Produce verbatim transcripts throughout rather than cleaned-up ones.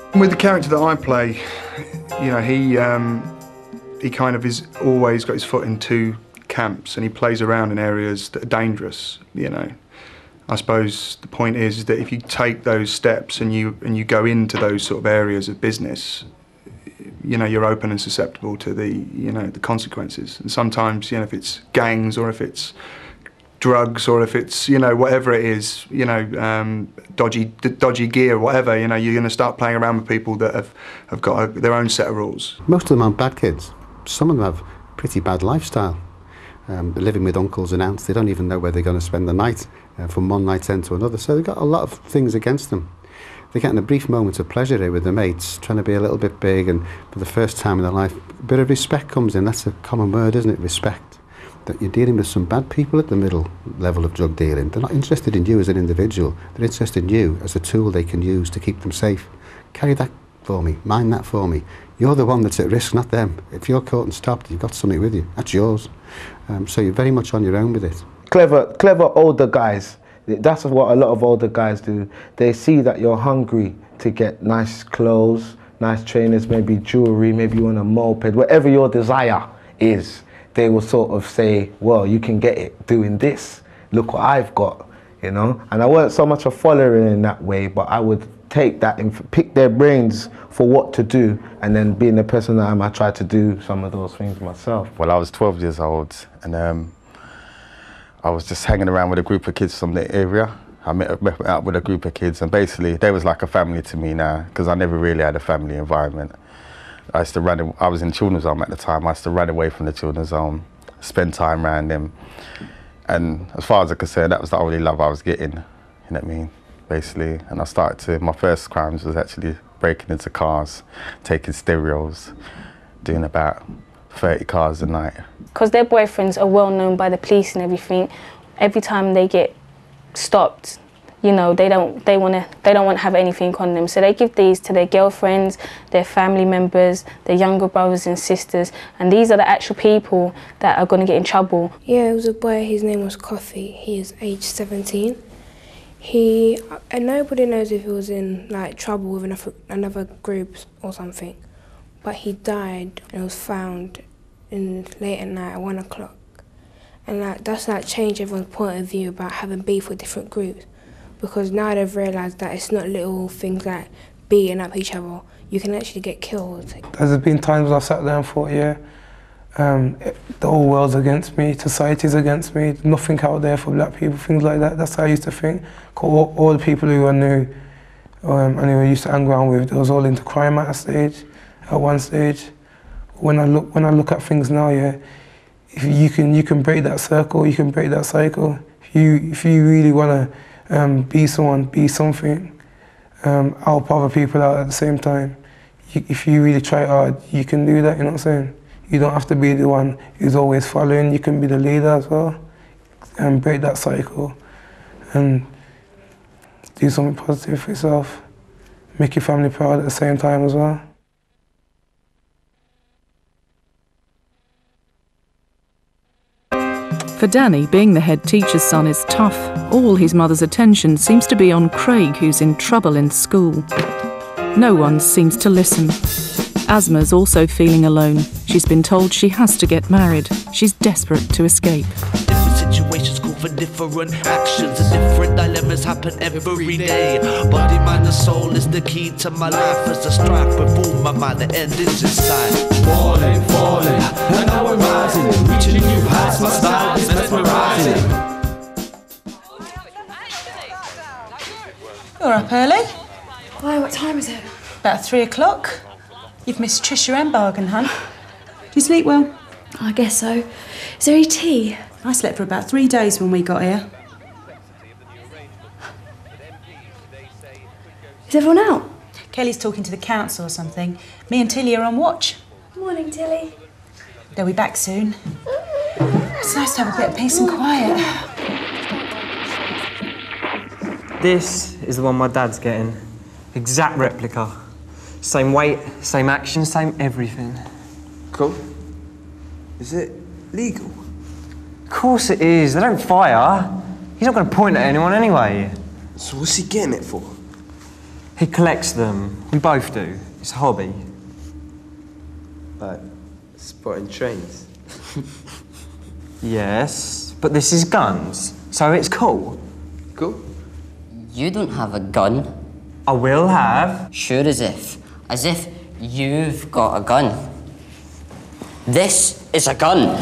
With the character that I play, you know, he um, he kind of is always got his foot in two camps, and he plays around in areas that are dangerous. You know, I suppose the point is that if you take those steps and you and you go into those sort of areas of business, you know, you're open and susceptible to the you know the consequences. And sometimes, you know, if it's gangs or if it's drugs or if it's, you know, whatever it is, you know, um, dodgy dodgy gear, whatever, you know, you're going to start playing around with people that have, have got a, their own set of rules. Most of them aren't bad kids. Some of them have pretty bad lifestyle. Um, they're living with uncles and aunts. They don't even know where they're going to spend the night, uh, from one night's end to another. So they've got a lot of things against them. They're getting a brief moment of pleasure here with their mates, trying to be a little bit big, and for the first time in their life, a bit of respect comes in. That's a common word, isn't it? Respect. That you're dealing with some bad people at the middle level of drug dealing. They're not interested in you as an individual. They're interested in you as a tool they can use to keep them safe. Carry that for me. Mind that for me. You're the one that's at risk, not them. If you're caught and stopped, you've got something with you. That's yours. Um, so you're very much on your own with it. Clever, clever older guys. That's what a lot of older guys do. They see that you're hungry to get nice clothes, nice trainers, maybe jewellery, maybe you want a moped, whatever your desire is. They will sort of say, well, you can get it doing this. Look what I've got, you know? And I weren't so much a follower in that way, but I would take that and pick their brains for what to do, and then being the person that I am, I try to do some of those things myself. Well, I was twelve years old, and um, I was just hanging around with a group of kids from the area. I met, met out with a group of kids, and basically they was like a family to me now, because I never really had a family environment. I used to run, I was in children's home at the time, I used to run away from the children's home, spend time around them. And as far as I could say, that was the only love I was getting, you know what I mean, basically. And I started to, my first crimes was actually breaking into cars, taking stereos, doing about thirty cars a night. Because their boyfriends are well known by the police and everything, every time they get stopped, you know, they don't they want to they don't want to have anything on them, so they give these to their girlfriends, their family members, their younger brothers and sisters, and these are the actual people that are going to get in trouble. Yeah, it was a boy. His name was Coffee. He is age seventeen. He and nobody knows if he was in like trouble with another another group or something, but he died and was found in late at night at one o'clock, and like that's like changed everyone's point of view about having beef with different groups. Because now they've realised that it's not little things like beating up each other. You can actually get killed. There's been times I've sat there and thought, yeah, um, it, the whole world's against me, society's against me, nothing out there for black people, things like that. That's how I used to think. All, all the people who I knew um, and who I used to hang around with, they was all into crime at a stage, at one stage. When I look, when I look at things now, yeah, if you can, you can break that circle, you can break that cycle. If you, if you really want to Um, be someone, be something, um, help other people out at the same time. You, if you really try hard, you can do that, you know what I'm saying? You don't have to be the one who's always following, you can be the leader as well, and break that cycle, and do something positive for yourself, make your family proud at the same time as well. For Danny, being the head teacher's son is tough. All his mother's attention seems to be on Craig, who's in trouble in school. No one seems to listen. Asma's also feeling alone. She's been told she has to get married. She's desperate to escape. Different situations call for different actions, and different dilemmas happen every day. Body, mind, and soul is the key to my life. As the strife before my mind, the end is inside. Falling, falling, and now we're rising, reaching new heights. My style is mesmerizing. You're up early. Why, what time is it? About three o'clock. You've missed Trisha and Bargain Hunt. Do you sleep well? I guess so. Is there any tea? I slept for about three days when we got here. Is everyone out? Kelly's talking to the council or something. Me and Tilly are on watch. Morning, Tilly. They'll be back soon. It's nice to have a bit of peace and quiet. This is the one my dad's getting. Exact replica. Same weight, same action, same everything. Cool. Is it legal? Of course it is. They don't fire. He's not going to point at anyone anyway. So what's he getting it for? He collects them. We both do. It's a hobby. Like, spotting trains? Yes, but this is guns, so it's cool. Cool. You don't have a gun. I will have. Sure as if. As if you've got a gun. This is a gun.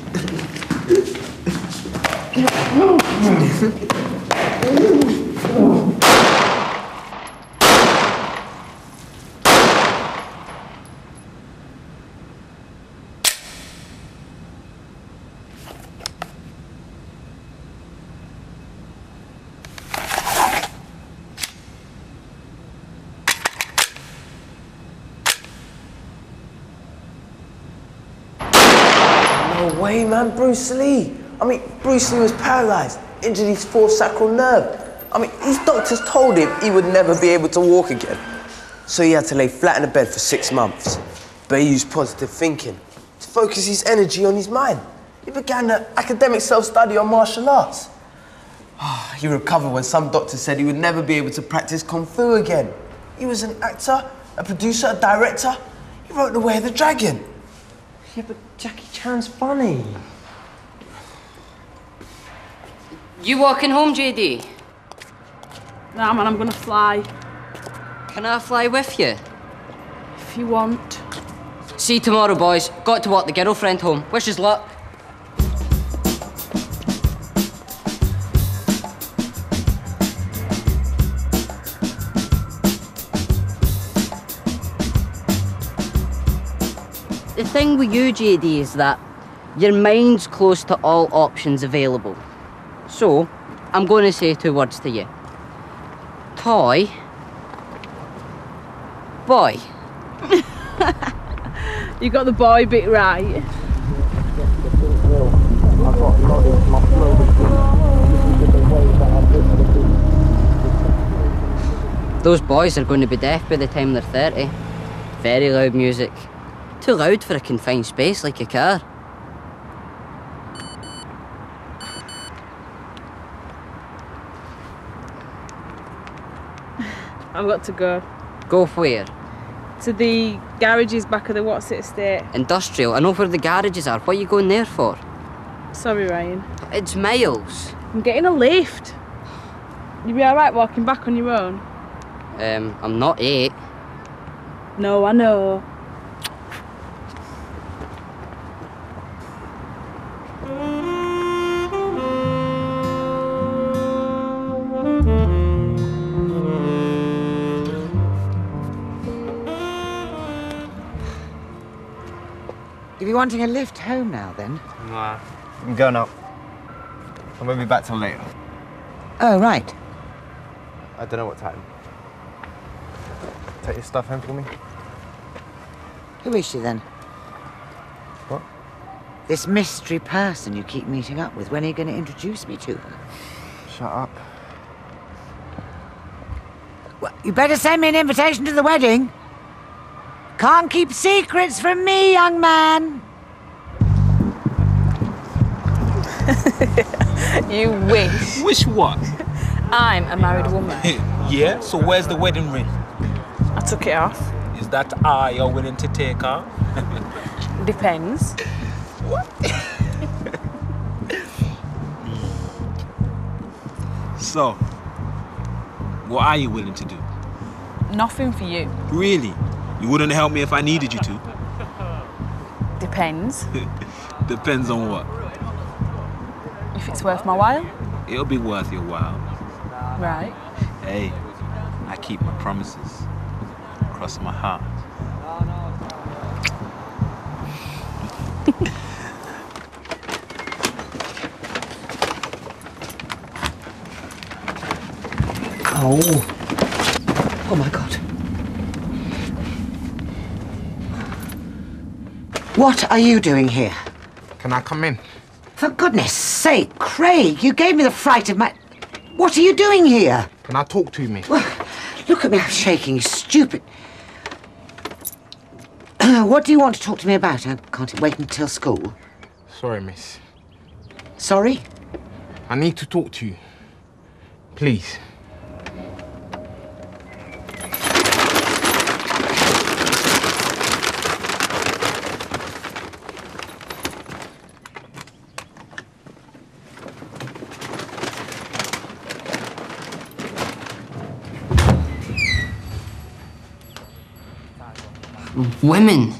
No way, man, Bruce Lee. I mean, Bruce Lee was paralyzed, injured his fourth sacral nerve. I mean, his doctors told him he would never be able to walk again. So he had to lay flat in a bed for six months. But he used positive thinking to focus his energy on his mind. He began an academic self-study on martial arts. He recovered when some doctors said he would never be able to practice Kung Fu again. He was an actor, a producer, a director. He wrote The Way of the Dragon. Yeah, but Jackie Chan's funny. You walking home, J D? Nah, man, I'm gonna fly. Can I fly with you? If you want. See you tomorrow, boys. Got to walk the girlfriend home. Wish us luck. The thing with you, J D, is that your mind's close to all options available. So, I'm going to say two words to you. Toy. Boy. You got the boy bit right. Those boys are going to be deaf by the time they're thirty. Very loud music. Too loud for a confined space like a car. I've got to go. Go where? To the garages back of the What's It estate. Industrial. I know where the garages are. What are you going there for? Sorry, Ryan. It's miles. I'm getting a lift. You'll be alright walking back on your own? Um, I'm not eight. No, I know. You'll be wanting a lift home now, then? Nah, I'm going up. I won't be back till later. Oh, right. I don't know what time. Take your stuff home for me. Who is she, then? What? This mystery person you keep meeting up with. When are you going to introduce me to her? Shut up. Well, you better send me an invitation to the wedding. Can't keep secrets from me, young man. You wish. Wish what? I'm a married woman. Yeah? So where's the wedding ring? I took it off. Is that I you're willing to take off? Depends. What? So, what are you willing to do? Nothing for you. Really? You wouldn't help me if I needed you to? Depends. Depends on what? If it's worth my while. It'll be worth your while. Right. Hey, I keep my promises. Cross my heart. Oh. Oh, my God. What are you doing here? Can I come in? For goodness sake, Craig, you gave me the fright of my... What are you doing here? Can I talk to me? Well, look at me, I'm shaking, you stupid... What do you want to talk to me about? I can't wait until school. Sorry, miss. Sorry? I need to talk to you. Please. Women.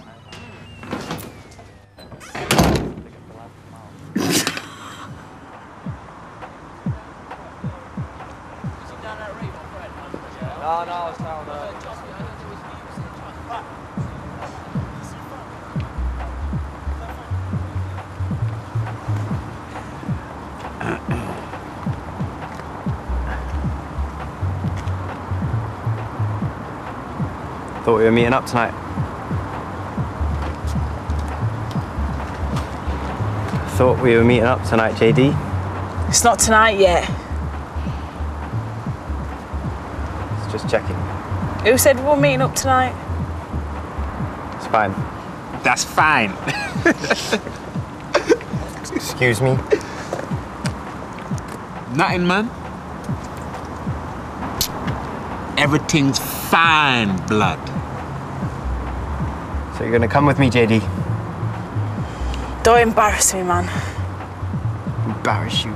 Thought we were meeting up tonight. Thought we were meeting up tonight, J D. It's not tonight yet. Just checking. Who said we were meeting up tonight? It's fine. That's fine. Excuse me. Nothing, man. Everything's fine, blood. So you're gonna come with me, J D? Don't embarrass me, man. Embarrass you?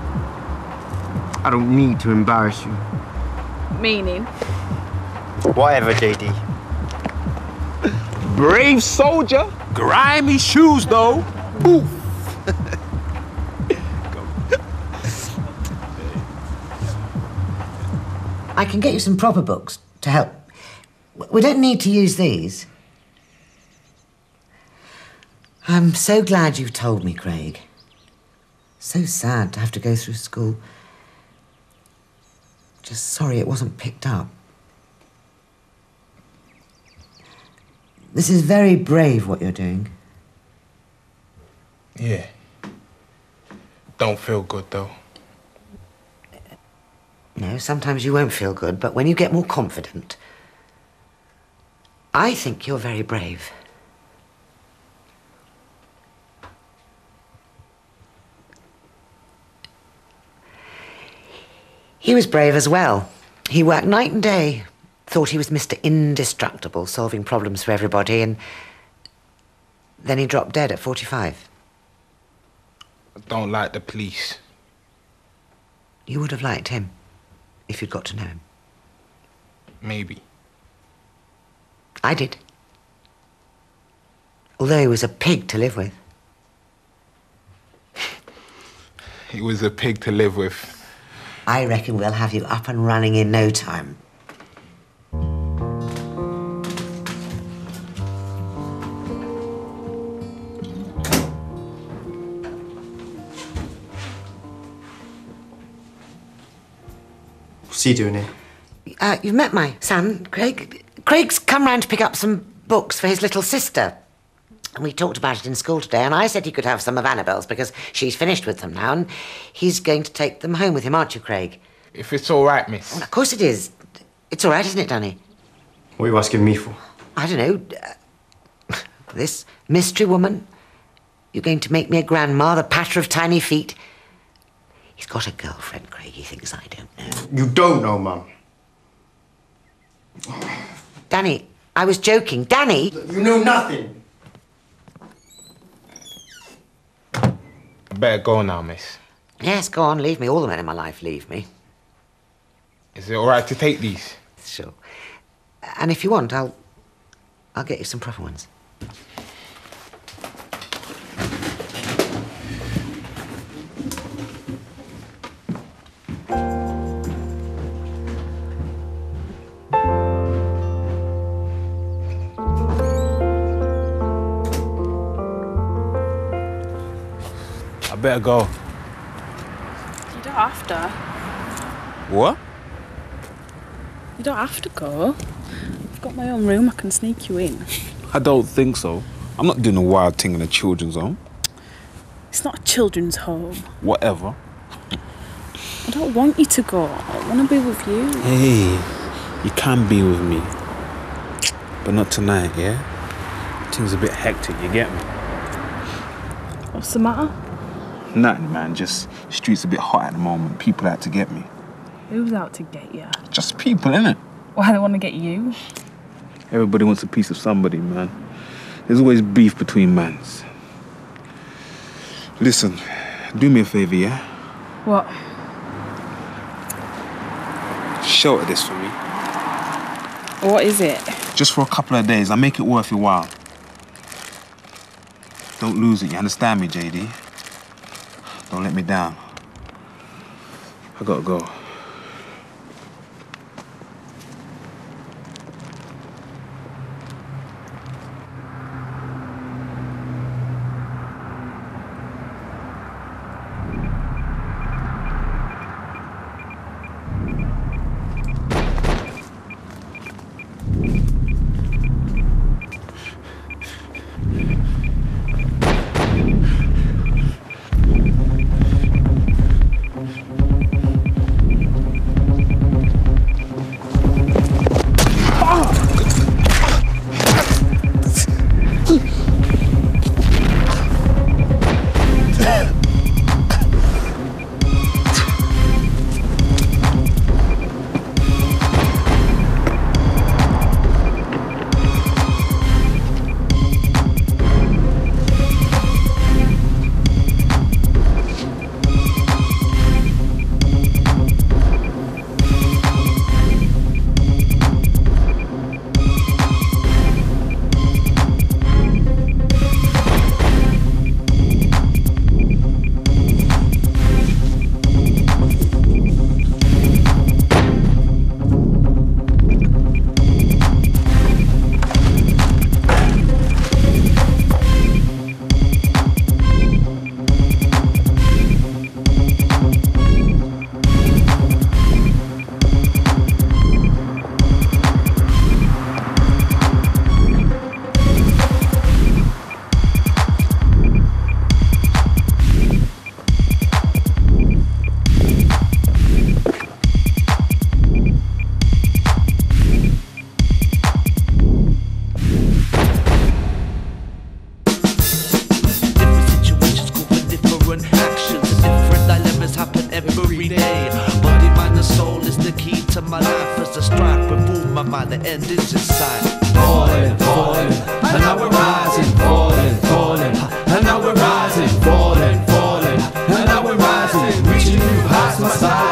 I don't need to embarrass you. Meaning? Whatever, J D. Brave soldier. Grimy shoes, though. Boof. I can get you some proper books to help. We don't need to use these. I'm so glad you've told me, Craig. So sad to have to go through school. Just sorry it wasn't picked up. This is very brave what you're doing. Yeah. Don't feel good, though. No, sometimes you won't feel good, but when you get more confident, I think you're very brave. He was brave as well. He worked night and day, thought he was Mister Indestructible, solving problems for everybody, and then he dropped dead at forty-five. I don't like the police. You would have liked him if you'd got to know him. Maybe. I did. Although he was a pig to live with. He was a pig to live with. I reckon we'll have you up and running in no time. What's he doing here? Uh, you've met my son, Craig. Craig's come round to pick up some books for his little sister. And we talked about it in school today, and I said he could have some of Annabelle's because she's finished with them now, and he's going to take them home with him, aren't you, Craig? If it's all right, miss. Well, of course it is. It's all right, isn't it, Danny? What are you asking me for? I don't know. Uh, this mystery woman? You're going to make me a grandma, the patter of tiny feet? He's got a girlfriend, Craig. He thinks I don't know. You don't know, Mum. Danny, I was joking. Danny! You know nothing. I better go now, miss. Yes, go on, leave me. All the men in my life leave me. Is it all right to take these? Sure. And if you want, I'll... I'll get you some proper ones. I better go. You don't have to. What? You don't have to go. I've got my own room, I can sneak you in. I don't think so. I'm not doing a wild thing in a children's home. It's not a children's home. Whatever. I don't want you to go. I want to be with you. Hey, you can be with me. But not tonight, yeah? Things a bit hectic, you get me? What's the matter? Nothing, man. Just streets a bit hot at the moment. People out to get me. Who's out to get you? Just people, innit? Why they want to get you? Everybody wants a piece of somebody, man. There's always beef between mans. Listen, do me a favour, yeah? What? Shelter this for me. What is it? Just for a couple of days. I'll make it worth your while. Don't lose it, you understand me, J D? Don't let me down. I gotta go. My life is a strife, but boom, my mind, the end is inside. Falling, falling, and now we're rising. Falling, falling, and now we're rising. Falling, falling, and now we're rising. Reaching new heights, my side.